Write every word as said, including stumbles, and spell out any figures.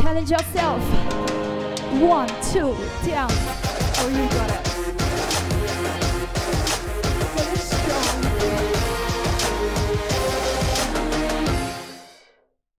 Challenge yourself. One, two, down. Oh, you got it.